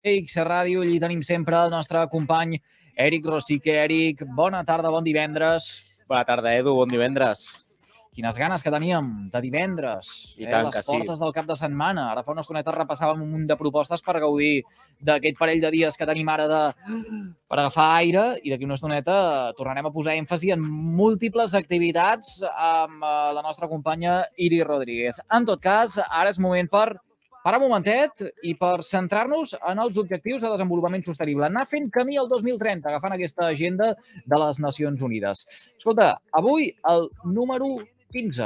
X Ràdio, allí tenim sempre el nostre company Eric Rosique. Eric, bona tarda, bon divendres. Bona tarda, Edu, bon divendres. Quines ganes que teníem de divendres. I tant les que sí. portes del cap de setmana. Ara fa unes conetes repassàvem un munt de propostes per gaudir d'aquest parell de dies que tenim ara per agafar aire, i d'aquí una estoneta tornarem a posar èmfasi en múltiples activitats amb la nostra companya Iri Rodríguez. En tot cas, ara és moment per parar un momentet i per centrar-nos en els objectius de desenvolupament sostenible. Anar fent camí al 2030, agafant aquesta agenda de les Nacions Unides. Escolta, avui el número 15.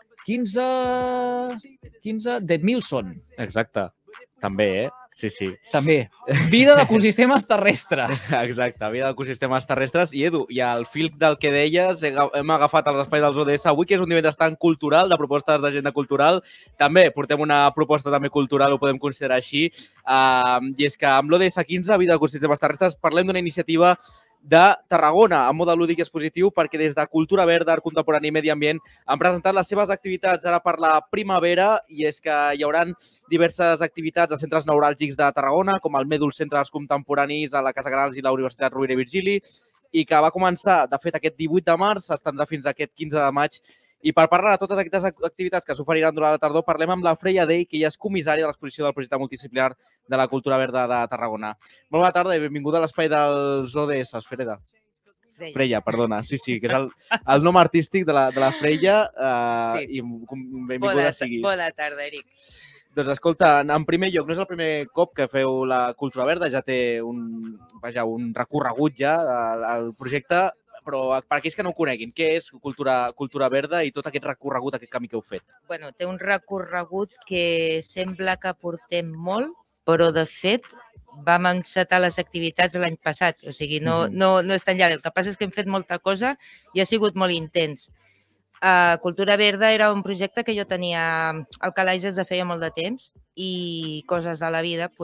15 d'Edmilson. Exacte. També, Sí. També. Vida d'ecosistemes terrestres. Exacte, vida d'ecosistemes terrestres. I, Edu, i al fil del que deies, hem agafat els espais dels ODS avui, que és un divendres tan cultural, de propostes d'agenda cultural. També portem una proposta també cultural, ho podem considerar així. I és que amb l'ODS 15, vida d'ecosistemes terrestres, parlem d'una iniciativa de Tarragona, amb mode lúdic i expositiu, perquè des de Cultura Verda, Art Contemporani i Medi Ambient han presentat les seves activitats ara per la primavera, i és que hi haurà diverses activitats als centres neuràlgics de Tarragona, com el Mèdul Centre d'Arts Contemporanis a la Casa Canals i la Universitat Rovira i Virgili, i que va començar, de fet, aquest 18 de març, s'estendrà fins aquest 15 de maig. I per parlar de totes aquestes activitats que s'oferiran durant la tardor, parlem amb la Freya Dei, que ja és comissària de l'exposició del projecte multidisciplinar de la Cultura Verda de Tarragona. Molt bona tarda i benvinguda a l'espai dels ODS, Freya. Freya, perdona. Sí, que és el nom artístic de la Freya. I benvinguda siguis. Bona tarda, Eric. Doncs escolta, en primer lloc, no és el primer cop que feu la Cultura Verda, ja té un recorregut ja al projecte, però per aquells que no ho coneguin, què és Cultura Verda i tot aquest recorregut, aquest camí que heu fet? Bueno, té un recorregut que sembla que portem molt, però de fet vam encetar les activitats l'any passat, o sigui, no és tan llarg. El que passa és que hem fet molta cosa i ha sigut molt intens. Cultura Verda era un projecte que jo tenia al calaix des de feia molt de temps i coses de la vida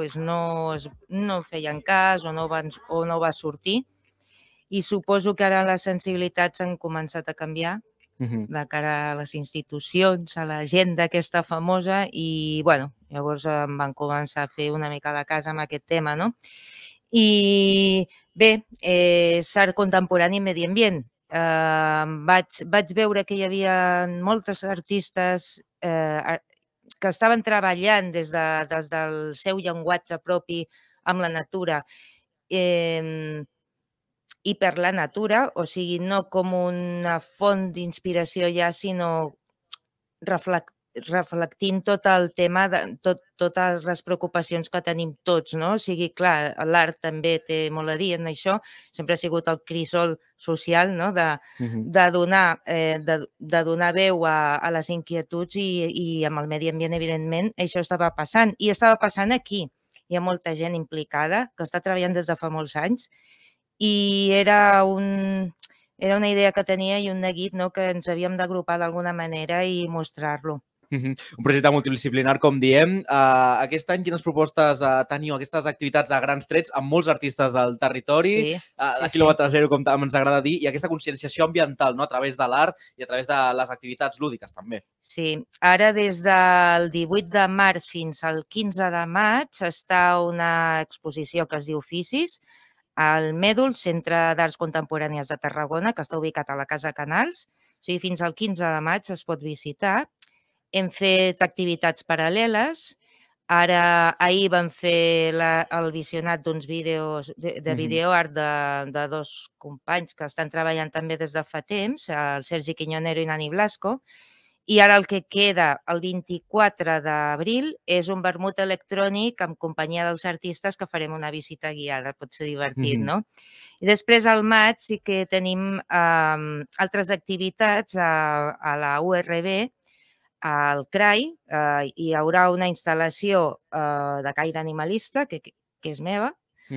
no feien cas o no va sortir. I suposo que ara les sensibilitats han començat a canviar de cara a les institucions, a l'agenda aquesta famosa, i bueno, llavors em van començar a fer una mica la casa amb aquest tema, no? I bé, és art contemporani i medi ambient. Vaig veure que hi havia moltes artistes que estaven treballant des del seu llenguatge propi amb la natura i per la natura, o sigui, no com una font d'inspiració ja, sinó reflectint tot el tema, totes les preocupacions que tenim tots, no? O sigui, clar, l'art també té molt a dir en això, sempre ha sigut el crisol social, no? De donar veu a les inquietuds i amb el medi ambient, evidentment, això estava passant. I estava passant aquí. Hi ha molta gent implicada que està treballant des de fa molts anys i era una idea que tenia i un neguit que ens havíem d'agrupar d'alguna manera i mostrar-lo. Un projecte multidisciplinar, com diem. Aquest any, quines propostes teniu, aquestes activitats a grans trets amb molts artistes del territori, de quilòmetre zero, com ens agrada dir, i aquesta conscienciació ambiental a través de l'art i a través de les activitats lúdiques, també. Sí, ara des del 18 de març fins al 15 de maig està una exposició que es diu Oficis, al Mèdul, Centre d'Arts Contemporànies de Tarragona, que està ubicat a la Casa Canals. O sigui, fins al 15 de maig es pot visitar. Hem fet activitats paral·leles. Ahir vam fer el visionat d'uns vídeos de videoart de dos companys que estan treballant també des de fa temps, el Sergi Quiñonero i Nani Blasco. I ara el que queda el 24 d'abril és un vermut electrònic amb companyia dels artistes que farem una visita guiada, pot ser divertit, no? I després al maig sí que tenim altres activitats a la URB, al CRAI, hi haurà una instal·lació de caire animalista, que és meva,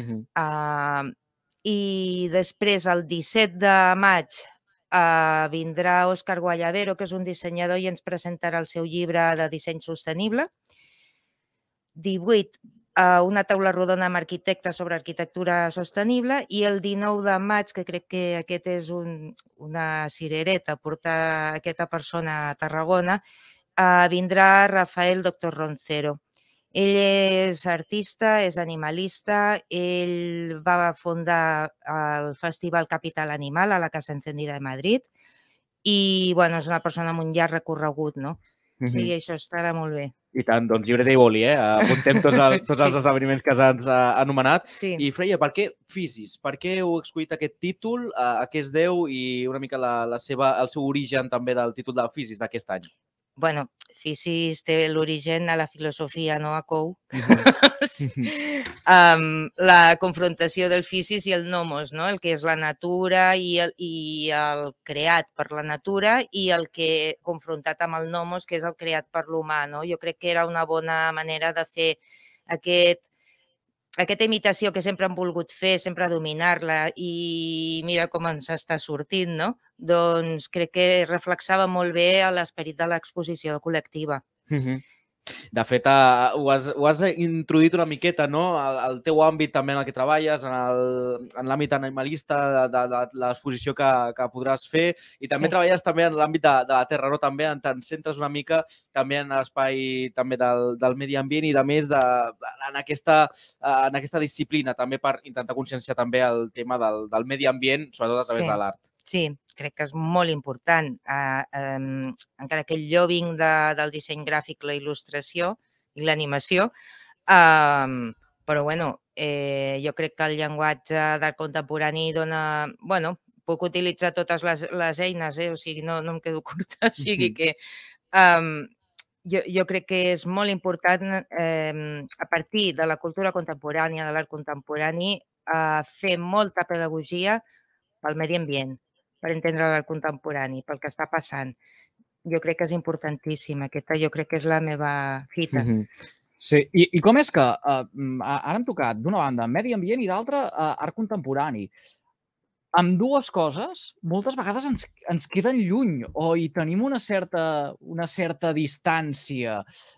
i després el 17 de maig vindrà Òscar Guayabero, que és un dissenyador, i ens presentarà el seu llibre de disseny sostenible. 18, una taula rodona amb arquitectes sobre arquitectura sostenible, i el 19 de maig, que crec que aquest és una cirereta, portar aquesta persona a Tarragona, vindrà Rafael Doctor Roncero. Ell és artista, és animalista, ell va fundar el Festival Capital Animal a la Casa Encendida de Madrid i és una persona amb un llarg recorregut, no? O sigui, això estarà molt bé. I tant, doncs llibre de boli, apuntem tots els esdeveniments que s'han anomenat. Sí. I Freya, per què Physis? Per què heu escollit aquest títol? A què es deu i una mica el seu origen també del títol del Physis d'aquest any? Bueno, Physis té l'origen a la filosofia, no a Cou. La confrontació del Physis i el nomos, no? El que és la natura i el creat per la natura i el que confrontat amb el nomos, que és el creat per l'humà, no? Jo crec que era una bona manera de fer aquesta imitació que sempre han volgut fer, sempre dominar-la i mira com ens està sortint, no? Doncs crec que reflexava molt bé l'esperit de l'exposició col·lectiva. De fet, ho has introduït una miqueta, no? El teu àmbit també en el que treballes, en l'àmbit animalista de l'exposició que podràs fer i també treballes també en l'àmbit de la terra, no? També te'n centres una mica també en l'espai també del medi ambient i de més en aquesta disciplina també per intentar conscienciar també el tema del medi ambient, sobretot a través de l'art. Sí, crec que és molt important. Encara que el lobbying del disseny gràfic, la il·lustració i l'animació, però jo crec que el llenguatge d'art contemporani dona... Puc utilitzar totes les eines, o sigui, no em quedo curta, o sigui que jo crec que és molt important a partir de la cultura contemporània, de l'art contemporani, fer molta pedagogia pel medi ambient, per entendre l'art contemporani, pel que està passant. Jo crec que és importantíssim. Aquesta jo crec que és la meva fita. Sí, i com és que ara hem tocat, d'una banda, medi ambient i d'altra, art contemporani. Amb dues coses, moltes vegades ens queden lluny o hi tenim una certa distància.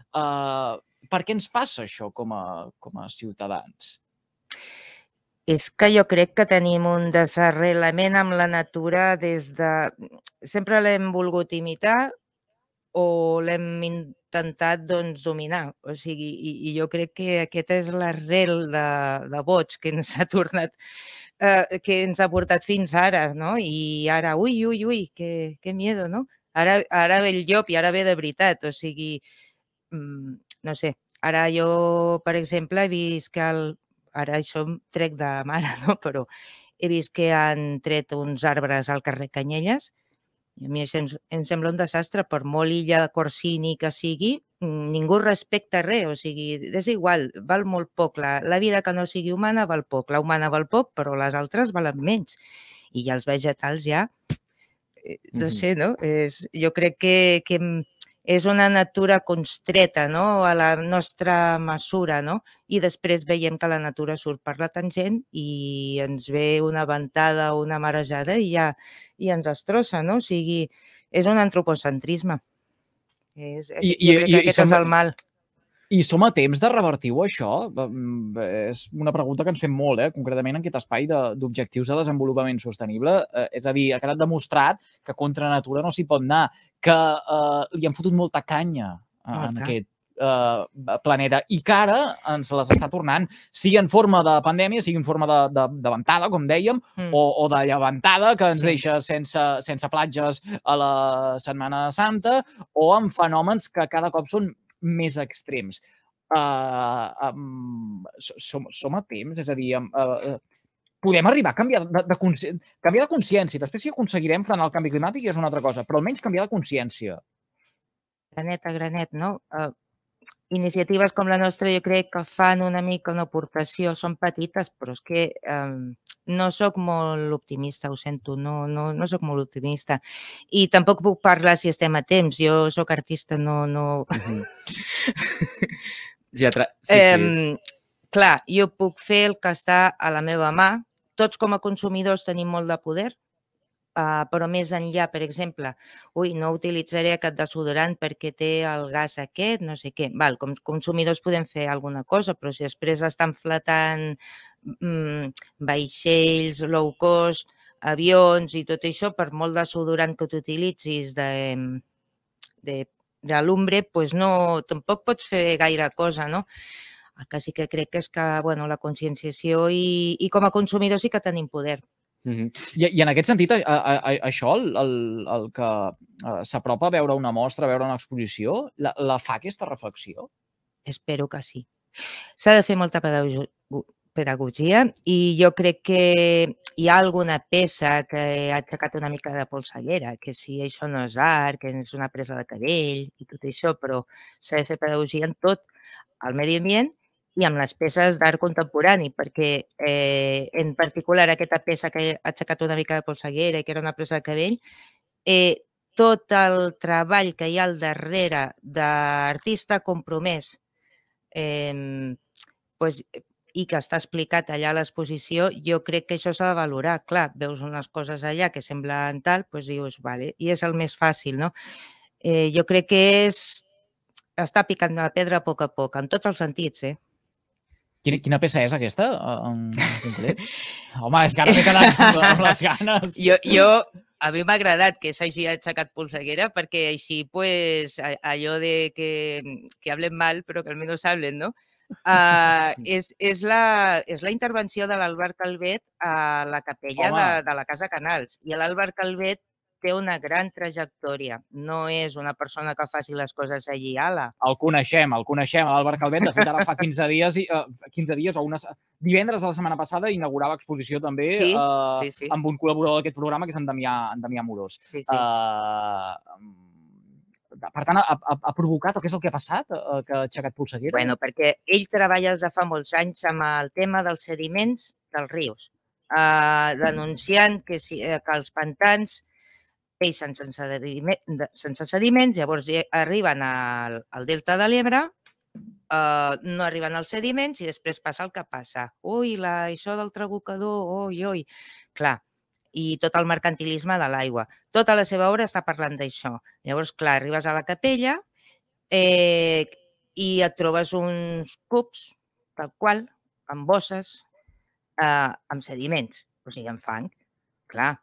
Per què ens passa això com a ciutadans? És que jo crec que tenim un desarrelament amb la natura des de... Sempre l'hem volgut imitar o l'hem intentat dominar. O sigui, i jo crec que aquesta és l'arrel de boig que ens ha tornat, que ens ha portat fins ara, no? I ara, ui, que miedo, no? Ara ve el llop i ara ve de veritat. O sigui, no sé, ara jo, per exemple, he vist que ara això em trec de mare, no? Però he vist que han tret uns arbres al carrer Canyelles i a mi això em sembla un desastre. Per molt illa Corsini que sigui, ningú respecta res. O sigui, és igual, val molt poc. La vida que no sigui humana val poc. La humana val poc, però les altres valen menys. I els vegetals ja, no sé, no? Jo crec que és una natura constreta, no? A la nostra mesura, no? I després veiem que la natura surt per la tangent i ens ve una ventada o una marejada i ens destrossa, no? O sigui, és un antropocentrisme. Jo crec que aquest és el mal. I som a temps de revertir-ho, això? És una pregunta que ens fem molt, concretament en aquest espai d'objectius de desenvolupament sostenible. És a dir, ha quedat demostrat que contra natura no s'hi pot anar, que li han fotut molta canya en aquest planeta i que ara ens les està tornant, sigui en forma de pandèmia, sigui en forma de ventada, com dèiem, o de llevantada que ens deixa sense platges a la Setmana Santa, o amb fenòmens que cada cop són més extrems. Som a temps? És a dir, podem arribar a canviar de consciència. Després si aconseguirem frenar el canvi climàtic és una altra cosa, però almenys canviar de consciència. Granet a granet, no? Iniciatives com la nostra jo crec que fan una mica una aportació. Són petites, però és que no soc molt optimista, ho sento, no soc molt optimista. I tampoc puc parlar si estem a temps. Jo soc artista, no... Clar, jo puc fer el que està a la meva mà. Tots com a consumidors tenim molt de poder, però més enllà, per exemple, no utilitzaré aquest desodorant perquè té el gas aquest, no sé què. Com consumidors podem fer alguna cosa, però si després estan fletant vaixells, low cost, avions i tot això, per molt desodorant que t'utilitzis de de l'Umbre, tampoc pots fer gaire cosa, no? El que sí que crec és que la conscienciació i com a consumidor sí que tenim poder. I en aquest sentit, això, el que s'apropa a veure una mostra, a veure una exposició, la fa aquesta reflexió? Espero que sí. S'ha de fer molta pedagogia i jo crec que hi ha alguna peça que ha aixecat una mica de polseguera, que si això no és art, que és una presa de cabell i tot això, però s'ha de fer pedagogia en tot el medi ambient i amb les peces d'art contemporani, perquè en particular aquesta peça que ha aixecat una mica de polseguera i que era una presa de cabell, tot el treball que hi ha al darrere d'artista compromès i que està explicat allà a l'exposició, jo crec que això s'ha de valorar. Clar, veus unes coses allà que semblen tal, doncs dius, vale, i és el més fàcil, no? Jo crec que està picant la pedra a poc, en tots els sentits, Quina peça és aquesta, en concret? Home, és que ara m'he quedat amb les ganes. A mi m'ha agradat que s'hagi aixecat polseguera perquè així, allò de que hablen mal, però que almenys hablen, no? És la intervenció de l'Àlvar Calvet a la capella de la Casa Canals. I l'Àlvar Calvet té una gran trajectòria. No és una persona que faci les coses allí, ala. El coneixem, l'Àlvar Calvet. De fet, ara fa 15 dies o divendres de la setmana passada inaugurava exposició també amb un col·laborador d'aquest programa, que és en Damià Morós. Per tant, ha provocat, o què és el que ha passat, que ha aixecat polseguera? Bueno, perquè ell treballa des de fa molts anys amb el tema dels sediments dels rius, denunciant que els pantans peixen sense sediments, llavors arriben al delta de l'Ebre, no arriben als sediments i després passa el que passa. Ui, això del trabucador, ui. Clar, i tot el mercantilisme de l'aigua. Tota la seva obra està parlant d'això. Llavors, clar, arribes a la capella i et trobes uns cubs, tal qual, amb bosses, amb sediments, o sigui, amb fang. Clar,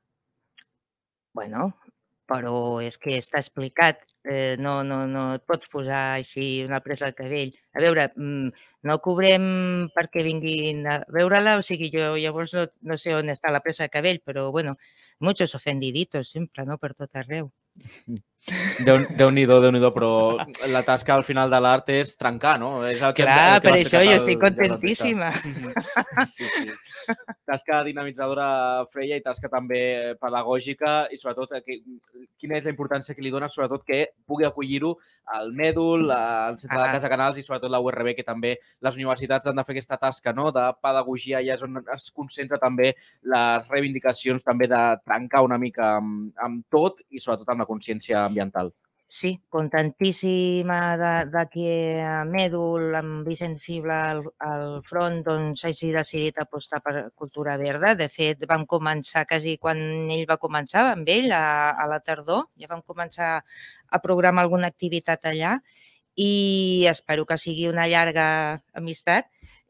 bueno, però és que està explicat. No et pots posar així una presa de cabell. A veure, no cobrem perquè vinguin a veure-la, o sigui, jo llavors no sé on està la presa de cabell, però, bueno, muchos ofendiditos sempre, no?, per tot arreu. Déu-n'hi-do, però la tasca al final de l'art és trencar, no? Clar, per això jo estic contentíssima. Sí. Tasca dinamitzadora, Freya, i tasca també pedagògica i sobretot quina és la importància que li dona, sobretot que pugui acollir-ho el Mèdul, el Centre de la Casa Canals i sobretot la URB, que també les universitats han de fer aquesta tasca de pedagogia i és on es concentra també les reivindicacions també de trencar una mica amb tot i sobretot amb la consciència ambiental. Sí, contentíssima de que a Mèdul, amb Vicent Fibla al front, doncs hagi decidit apostar per cultura verda. De fet, vam començar quasi quan ell va començar, amb ell, a la tardor. Ja vam començar a programar alguna activitat allà i espero que sigui una llarga amistat.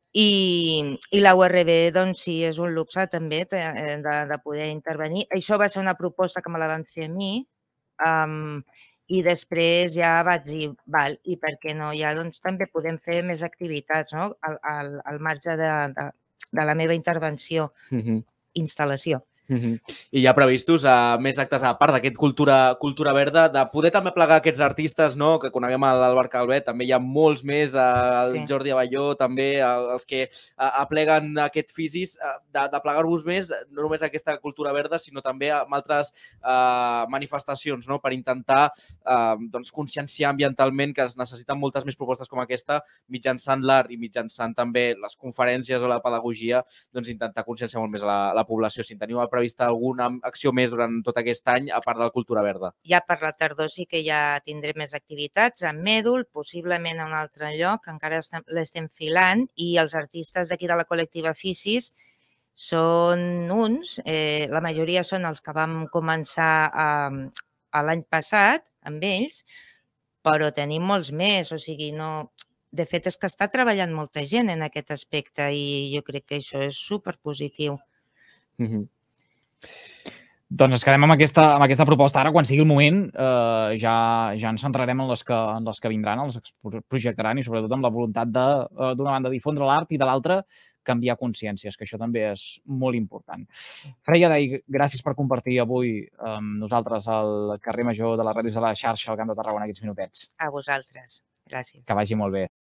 I la URB, doncs sí, és un luxe també de poder intervenir. Això va ser una proposta que me la van fer a mi i després ja vaig dir, val, i per què no? Ja doncs també podem fer més activitats, no?, al marge de la meva intervenció, instal·lació. I hi ha previstos més actes a part d'aquest cultura verda, de poder també plegar aquests artistes, que coneguem a l'Àlvar Calvet, també hi ha molts més, el Jordi Abelló, també els que apleguen aquest fisis, de plegar-vos més, no només aquesta cultura verda, sinó també amb altres manifestacions, per intentar conscienciar ambientalment que es necessiten moltes més propostes com aquesta, mitjançant l'art i mitjançant també les conferències o la pedagogia, intentar conscienciar molt més la població. Si teniu prevista alguna acció més durant tot aquest any, a part de la cultura verda? Ja per la tardor sí que ja tindré més activitats, a Mèdul, possiblement a un altre lloc, encara l'estem filant, i els artistes d'aquí de la col·lectiva Fisis són uns, la majoria són els que vam començar l'any passat amb ells, però tenim molts més, o sigui, no... De fet, és que està treballant molta gent en aquest aspecte i jo crec que això és superpositiu. Doncs ens quedem amb aquesta proposta. Ara, quan sigui el moment, ja ens centrarem en les que vindran, en les que projectaran i sobretot amb la voluntat d'una banda difondre l'art i de l'altra canviar consciències, que això també és molt important. Freya Day, gràcies per compartir avui amb nosaltres al carrer Major de les Ràdios de la Xarxa al Camp de Tarragona aquests minutets. A vosaltres. Gràcies. Que vagi molt bé.